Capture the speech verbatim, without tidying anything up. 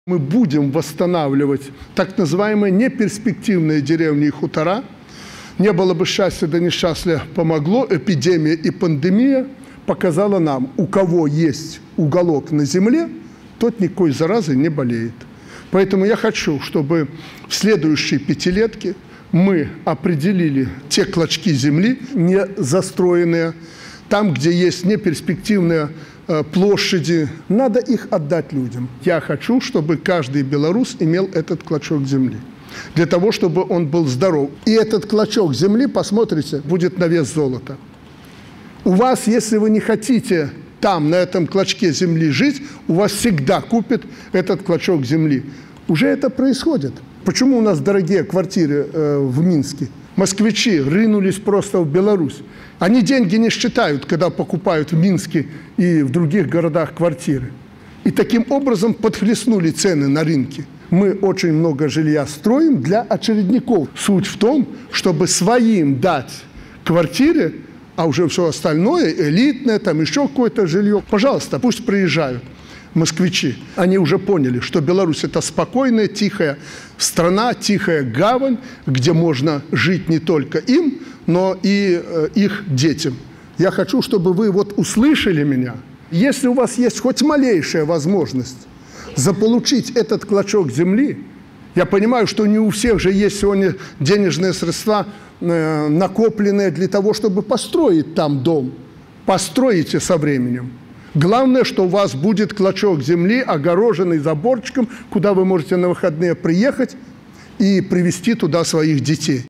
Мы будем восстанавливать так называемые неперспективные деревни и хутора. Не было бы счастья, да несчастья помогло. Эпидемия и пандемия показала нам, у кого есть уголок на земле, тот никакой заразой не болеет. Поэтому я хочу, чтобы в следующей пятилетке мы определили те клочки земли, не застроенные, там, где есть неперспективные э, площади, надо их отдать людям. Я хочу, чтобы каждый белорус имел этот клочок земли, для того, чтобы он был здоров. И этот клочок земли, посмотрите, будет на вес золота. У вас, если вы не хотите там, на этом клочке земли жить, у вас всегда купят этот клочок земли. Уже это происходит. Почему у нас дорогие квартиры э, в Минске? Москвичи рынулись просто в Беларусь. Они деньги не считают, когда покупают в Минске и в других городах квартиры. И таким образом подхлестнули цены на рынке. Мы очень много жилья строим для очередников. Суть в том, чтобы своим дать квартиры, а уже все остальное, элитное, там еще какое-то жилье, пожалуйста, пусть приезжают москвичи. Они уже поняли, что Беларусь – это спокойная, тихая страна, тихая гавань, где можно жить не только им, но и э, их детям. Я хочу, чтобы вы вот услышали меня. Если у вас есть хоть малейшая возможность заполучить этот клочок земли, я понимаю, что не у всех же есть сегодня денежные средства, э, накопленные для того, чтобы построить там дом. Постройте со временем. Главное, что у вас будет клочок земли, огороженный заборчиком, куда вы можете на выходные приехать и привезти туда своих детей.